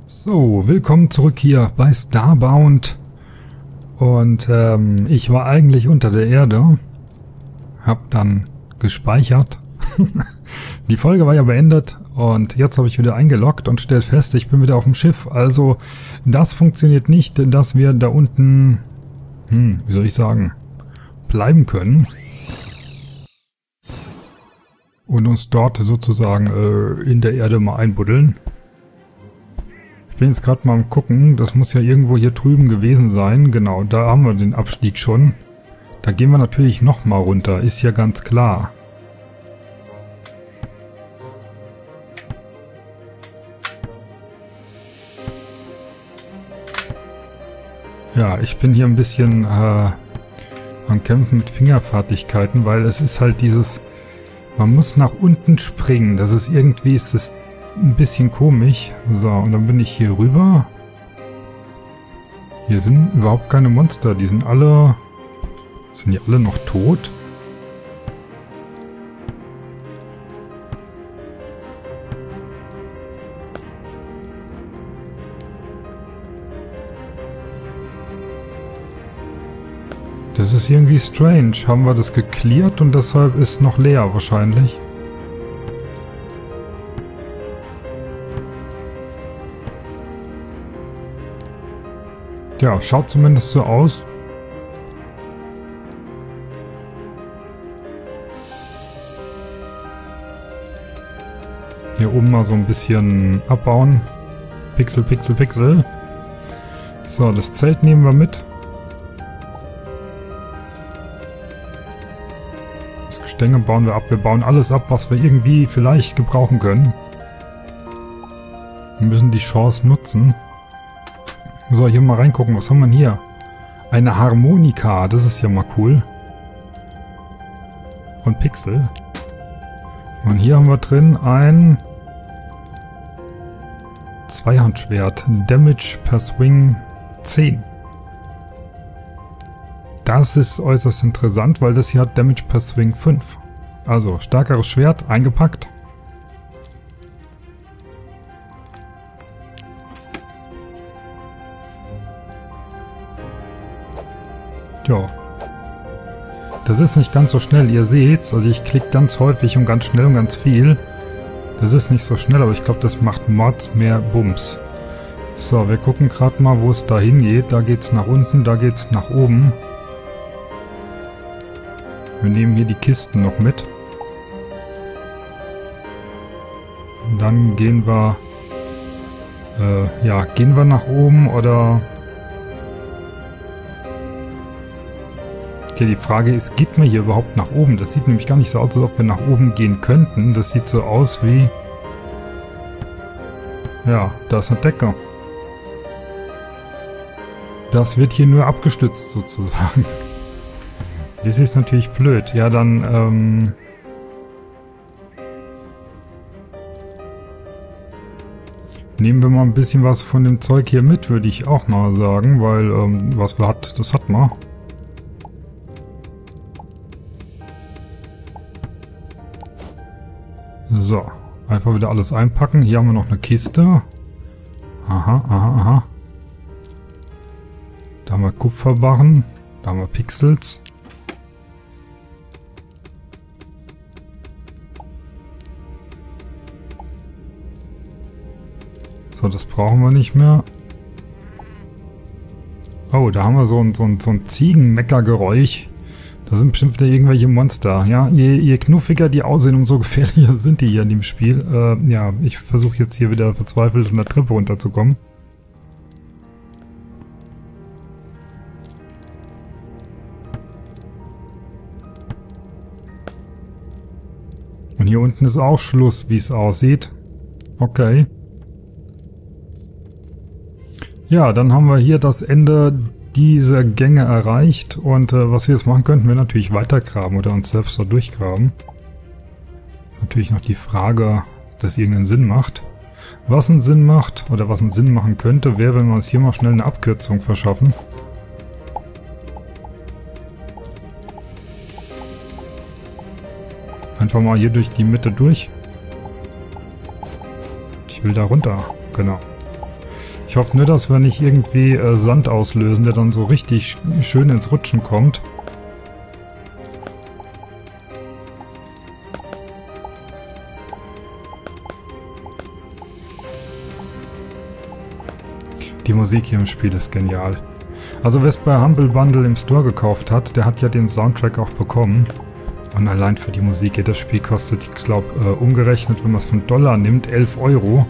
So, willkommen zurück hier bei Starbound. Und ich war eigentlich unter der Erde, hab dann gespeichert. Die Folge war ja beendet und jetzt habe ich wieder eingeloggt und stellt fest, ich bin wieder auf dem Schiff. Also das funktioniert nicht, dass wir da unten, wie soll ich sagen, bleiben können. Und uns dort sozusagen in der Erde mal einbuddeln. Ich bin jetzt gerade mal am gucken, das muss ja irgendwo hier drüben gewesen sein. Genau, da haben wir den Abstieg schon. Da gehen wir natürlich nochmal runter, ist ja ganz klar. Ja, ich bin hier ein bisschen am Kämpfen mit Fingerfertigkeiten, weil es ist halt dieses... Man muss nach unten springen, das ist irgendwie, ist das ein bisschen komisch. So, und dann bin ich hier rüber. Hier sind überhaupt keine Monster, die sind alle... Sind die alle noch tot? Das ist irgendwie strange. Haben wir das geklärt und deshalb ist noch leer wahrscheinlich. Ja, schaut zumindest so aus. Hier oben mal so ein bisschen abbauen. Pixel, Pixel, Pixel. So, das Zelt nehmen wir mit. Das Gestänge bauen wir ab. Wir bauen alles ab, was wir irgendwie vielleicht gebrauchen können. Wir müssen die Chance nutzen. So, hier mal reingucken. Was haben wir denn hier? Eine Harmonika. Das ist ja mal cool. Und Pixel. Und hier haben wir drin ein Zweihandschwert. Damage per Swing 10. Das ist äußerst interessant, weil das hier hat Damage per Swing 5. Also, stärkeres Schwert eingepackt. Ja. Das ist nicht ganz so schnell, ihr seht's. Also ich klicke ganz häufig und ganz schnell und ganz viel. Das ist nicht so schnell, aber ich glaube, das macht Mods mehr Bums. So, wir gucken gerade mal, wo es da hingeht. Da geht's nach unten, da geht's nach oben. Wir nehmen hier die Kisten noch mit. Und dann gehen wir... ja, gehen wir nach oben oder... Okay, die Frage ist, geht man hier überhaupt nach oben? Das sieht nämlich gar nicht so aus, als ob wir nach oben gehen könnten. Das sieht so aus wie... Ja, da ist eine Decke. Das wird hier nur abgestützt sozusagen. Das ist natürlich blöd. Ja, dann... nehmen wir mal ein bisschen was von dem Zeug hier mit, würde ich auch mal sagen. Weil, was wir hat, das hat man. So, einfach wieder alles einpacken. Hier haben wir noch eine Kiste. Aha, aha, aha. Da haben wir Kupferbarren. Da haben wir Pixels. So, das brauchen wir nicht mehr. Oh, da haben wir so ein Ziegenmeckergeräusch. Da sind bestimmt wieder irgendwelche Monster. Ja, je knuffiger die aussehen, umso gefährlicher sind die hier in dem Spiel. Ja, ich versuche jetzt hier wieder verzweifelt von der Treppe runterzukommen. Und hier unten ist auch Schluss, wie es aussieht. Okay. Ja, dann haben wir hier das Ende dieser Gänge erreicht und was wir jetzt machen könnten, wir natürlich weitergraben oder uns selbst da durchgraben. Natürlich noch die Frage, ob das irgendeinen Sinn macht. Was einen Sinn macht oder was einen Sinn machen könnte, wäre, wenn wir uns hier mal schnell eine Abkürzung verschaffen. Einfach mal hier durch die Mitte durch. Ich will da runter, genau. Ich hoffe nur, dass wir nicht irgendwie Sand auslösen, der dann so richtig schön ins Rutschen kommt. Die Musik hier im Spiel ist genial. Also wer es bei Humble Bundle im Store gekauft hat, der hat ja den Soundtrack auch bekommen. Und allein für die Musik, das Spiel kostet, ich glaube, umgerechnet, wenn man es von Dollar nimmt, 11 Euro.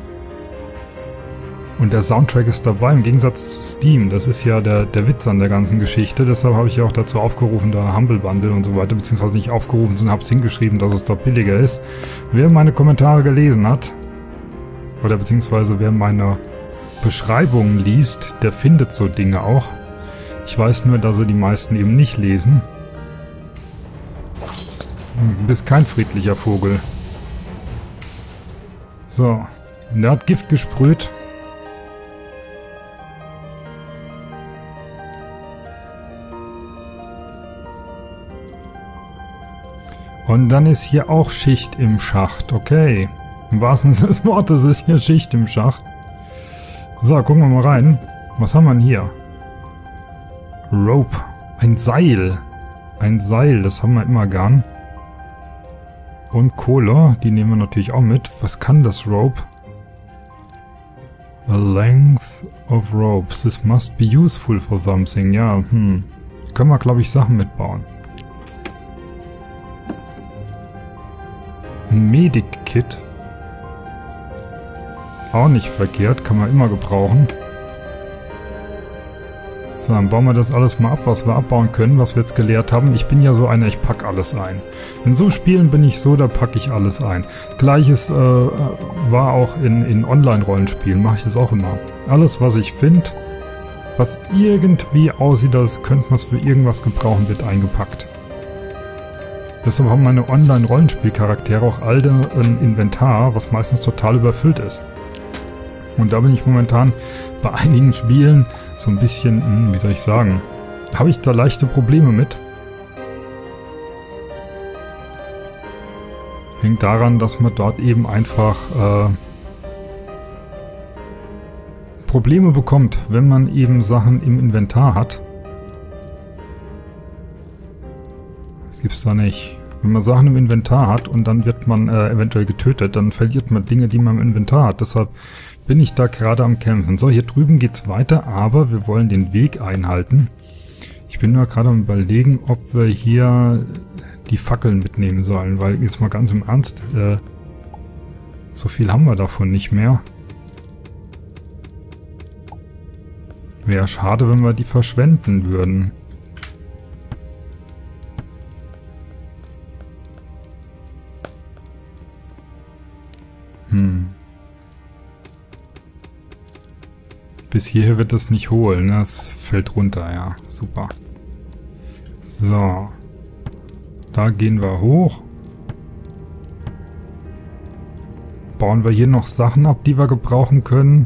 Und der Soundtrack ist dabei, im Gegensatz zu Steam. Das ist ja der Witz an der ganzen Geschichte. Deshalb habe ich ja auch dazu aufgerufen, da Humble Bundle und so weiter, beziehungsweise nicht aufgerufen, sondern habe es hingeschrieben, dass es dort billiger ist. Wer meine Kommentare gelesen hat, oder beziehungsweise wer meine Beschreibungen liest, der findet so Dinge auch. Ich weiß nur, dass sie die meisten eben nicht lesen. Du bist kein friedlicher Vogel. So, und der hat Gift gesprüht. Und dann ist hier auch Schicht im Schacht. Okay. Im wahrsten Sinne des Wortes ist hier Schicht im Schacht. So, gucken wir mal rein. Was haben wir denn hier? Rope. Ein Seil. Ein Seil, das haben wir immer gern. Und Kohle, die nehmen wir natürlich auch mit. Was kann das Rope? The length of ropes. This must be useful for something. Ja, Können wir, glaube ich, Sachen mitbauen. Ein Medic-Kit. Auch nicht verkehrt, kann man immer gebrauchen. So, dann bauen wir das alles mal ab, was wir abbauen können, was wir jetzt gelehrt haben. Ich bin ja so einer, ich packe alles ein. In so Spielen bin ich so, da packe ich alles ein. Gleiches war auch in Online-Rollenspielen, mache ich das auch immer. Alles, was ich finde, was irgendwie aussieht, als könnte man es für irgendwas gebrauchen, wird eingepackt. Deshalb haben meine Online-Rollenspielcharaktere auch alle ein Inventar, was meistens total überfüllt ist. Und da bin ich momentan bei einigen Spielen so ein bisschen, wie soll ich sagen, habe ich da leichte Probleme mit. Hängt daran, dass man dort eben einfach Probleme bekommt, wenn man eben Sachen im Inventar hat. Das gibt's da nicht. Wenn man Sachen im Inventar hat und dann wird man eventuell getötet, dann verliert man Dinge, die man im Inventar hat. Deshalb bin ich da gerade am Kämpfen. So, hier drüben geht's weiter, aber wir wollen den Weg einhalten. Ich bin nur gerade am Überlegen, ob wir hier die Fackeln mitnehmen sollen, weil jetzt mal ganz im Ernst, so viel haben wir davon nicht mehr. Wäre schade, wenn wir die verschwenden würden. Bis hierher wird das nicht holen, ne? Das fällt runter, ja. Super. So. Da gehen wir hoch. Bauen wir hier noch Sachen ab, die wir gebrauchen können?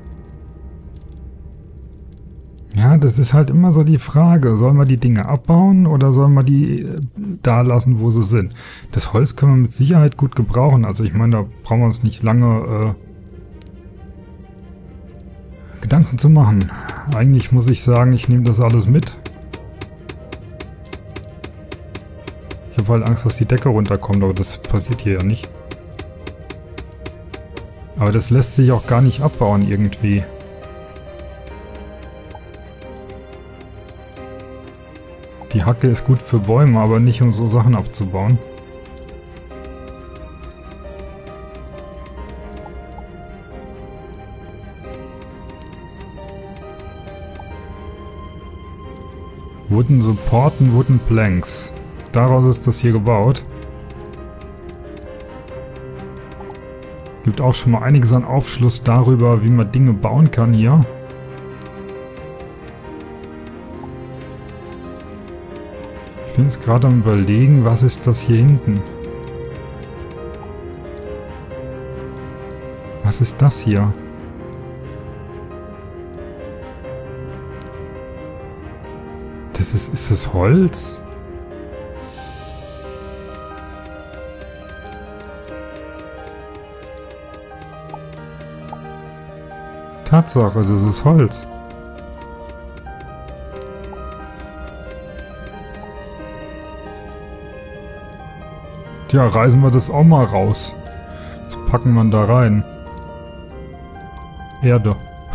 Ja, das ist halt immer so die Frage. Sollen wir die Dinge abbauen oder sollen wir die da lassen, wo sie sind? Das Holz können wir mit Sicherheit gut gebrauchen. Also ich meine, da brauchen wir uns nicht lange Gedanken zu machen. Eigentlich muss ich sagen, ich nehme das alles mit. Ich habe halt Angst, dass die Decke runterkommt, aber das passiert hier ja nicht. Aber das lässt sich auch gar nicht abbauen irgendwie. Die Hacke ist gut für Bäume, aber nicht um so Sachen abzubauen. Wooden Supporten, Wooden Planks. Daraus ist das hier gebaut. Gibt auch schon mal einiges an Aufschluss darüber, wie man Dinge bauen kann hier. Ich bin jetzt gerade am Überlegen, was ist das hier hinten? Was ist das hier? Ist das Holz? Tatsache, das ist Holz. Tja, reißen wir das auch mal raus. Was packen wir da rein? Erde.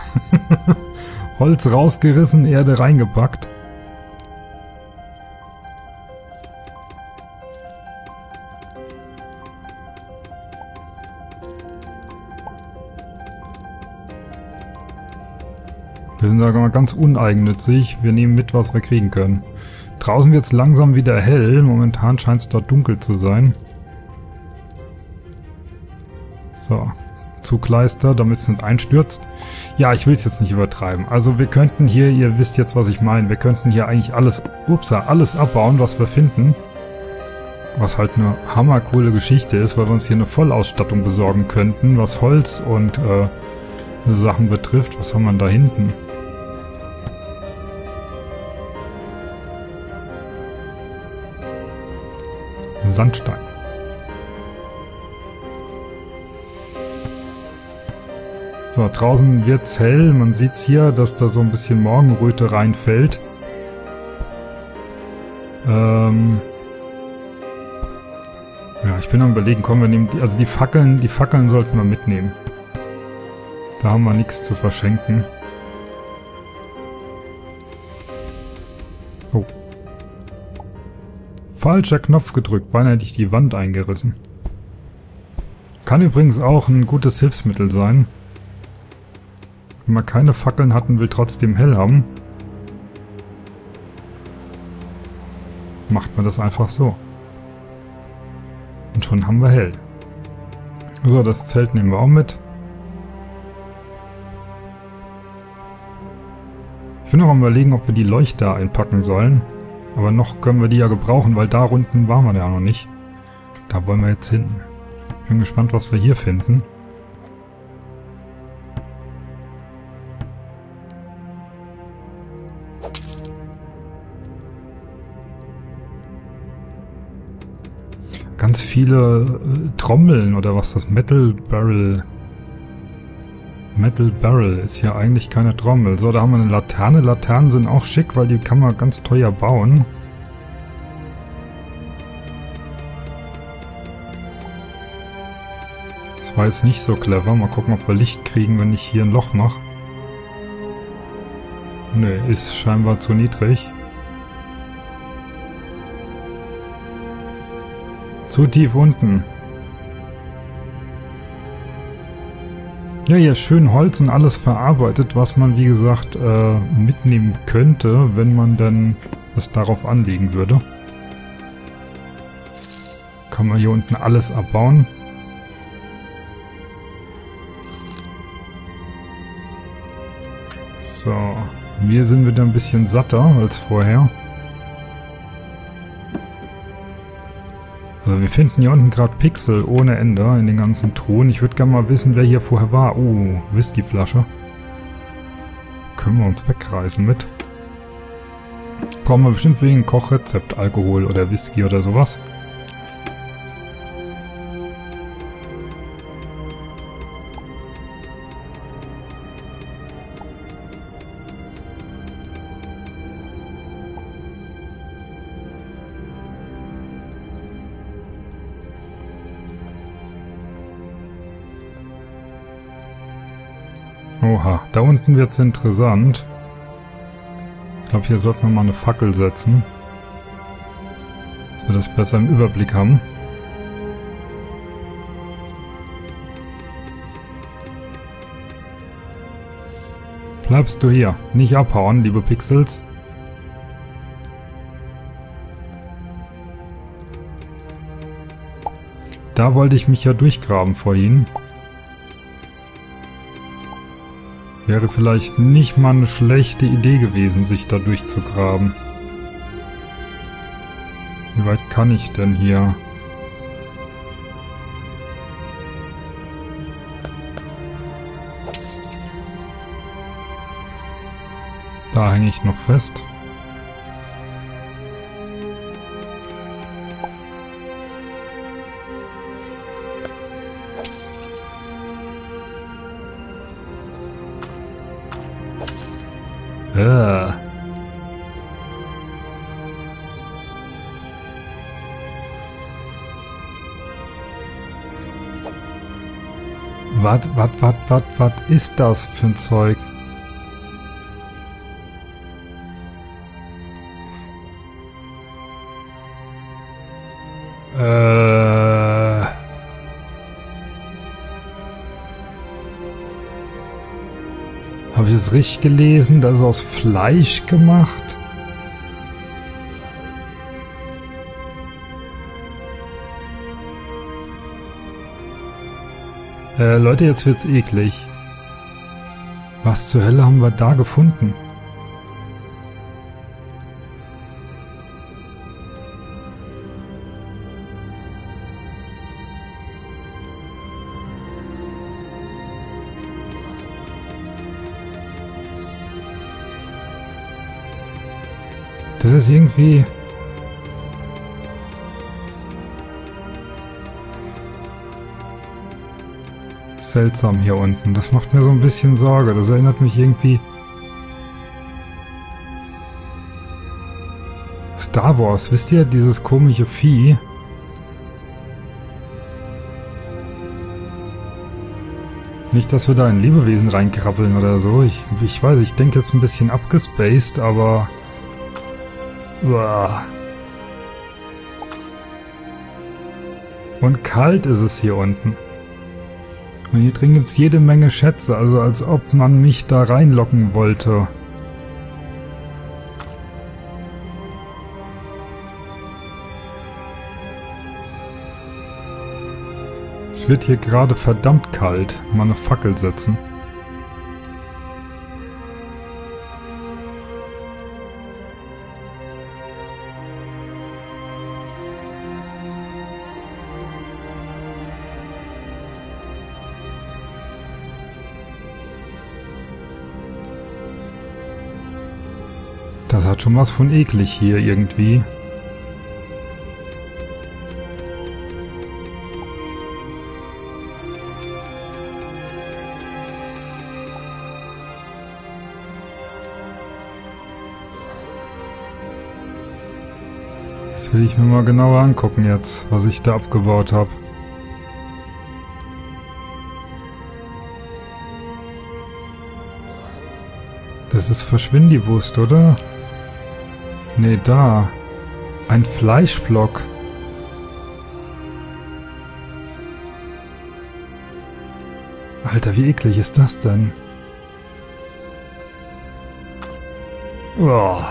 Holz rausgerissen, Erde reingepackt. Wir sind da mal ganz uneigennützig. Wir nehmen mit, was wir kriegen können. Draußen wird es langsam wieder hell. Momentan scheint es dort dunkel zu sein. So. Zugleister, damit es nicht einstürzt. Ja, ich will es jetzt nicht übertreiben. Also wir könnten hier, ihr wisst jetzt, was ich meine, wir könnten hier eigentlich alles abbauen, was wir finden. Was halt eine hammercoole Geschichte ist, weil wir uns hier eine Vollausstattung besorgen könnten, was Holz und Sachen betrifft. Was haben wir da hinten? Sandstein. So, draußen wird es hell. Man sieht es hier, dass da so ein bisschen Morgenröte reinfällt. Ja, ich bin am Überlegen, komm, wir nehmen die Fackeln sollten wir mitnehmen. Da haben wir nichts zu verschenken. Oh. Falscher Knopf gedrückt, beinahe hätte ich die Wand eingerissen. Kann übrigens auch ein gutes Hilfsmittel sein. Wenn man keine Fackeln hat und will trotzdem hell haben, macht man das einfach so. Und schon haben wir hell. So, das Zelt nehmen wir auch mit. Ich bin noch am Überlegen, ob wir die Leuchter einpacken sollen. Aber noch können wir die ja gebrauchen, weil da unten waren wir ja noch nicht. Da wollen wir jetzt hin. Bin gespannt, was wir hier finden. Ganz viele Trommeln oder was das Metal Barrel. Metal Barrel ist ja eigentlich keine Trommel. So, da haben wir eine Laterne. Laternen sind auch schick, weil die kann man ganz teuer bauen. Das war jetzt nicht so clever. Mal gucken, ob wir Licht kriegen, wenn ich hier ein Loch mache. Nö, ist scheinbar zu niedrig. Zu tief unten. Ja, hier ist schön Holz und alles verarbeitet, was man, wie gesagt, mitnehmen könnte, wenn man denn es darauf anlegen würde. Kann man hier unten alles abbauen. So, wir sind wieder ein bisschen satter als vorher. Also wir finden hier unten gerade Pixel ohne Ende in den ganzen Truhen. Ich würde gerne mal wissen, wer hier vorher war. Oh, Whiskyflasche. Können wir uns wegreißen mit. Brauchen wir bestimmt wegen Kochrezept, Alkohol oder Whisky oder sowas. Oha, da unten wird es interessant. Ich glaube, hier sollten wir mal eine Fackel setzen. Dass wir das besser im Überblick haben. Bleibst du hier. Nicht abhauen, liebe Pixels. Da wollte ich mich ja durchgraben vorhin. Wäre vielleicht nicht mal eine schlechte Idee gewesen, sich da durchzugraben. Wie weit kann ich denn hier? Da hänge ich noch fest. Äh. Was ist das für ein Zeug? Habe ich es richtig gelesen? Das ist aus Fleisch gemacht? Leute, jetzt wird's eklig. Was zur Hölle haben wir da gefunden? Das ist irgendwie... seltsam hier unten. Das macht mir so ein bisschen Sorge. Das erinnert mich irgendwie... Star Wars, wisst ihr? Dieses komische Vieh. Nicht, dass wir da in Lebewesen reinkrabbeln oder so. Ich weiß, ich denke jetzt ein bisschen abgespaced, aber... Uah. Und kalt ist es hier unten. Und hier drin gibt es jede Menge Schätze, also als ob man mich da reinlocken wollte. Es wird hier gerade verdammt kalt. Mal eine Fackel setzen. Das hat schon was von eklig hier irgendwie. Das will ich mir mal genauer angucken jetzt, was ich da abgebaut habe. Das ist Verschwindibust, oder? Nee, da. Ein Fleischblock. Alter, wie eklig ist das denn? Oh.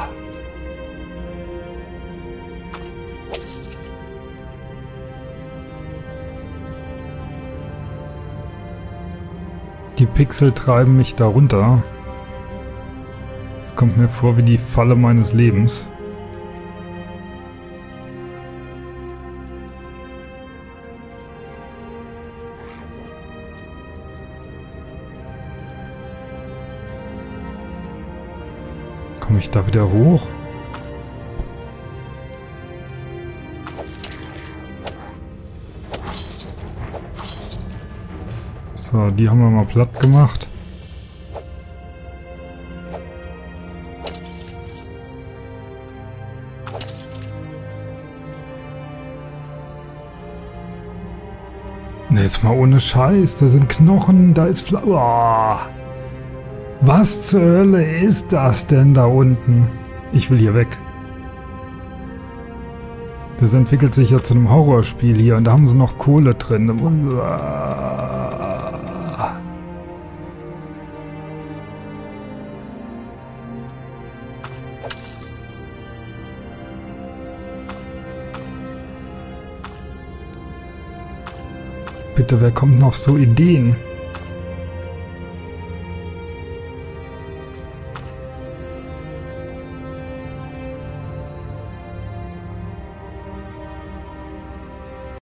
Die Pixel treiben mich da runter. Es kommt mir vor wie die Falle meines Lebens. Komme ich da wieder hoch? So, die haben wir mal platt gemacht. Ne, jetzt mal ohne Scheiß. Da sind Knochen, da ist Fleisch. Oh. Was zur Hölle ist das denn da unten? Ich will hier weg. Das entwickelt sich ja zu einem Horrorspiel hier und da haben sie noch Kohle drin. Bitte, wer kommt noch auf so Ideen?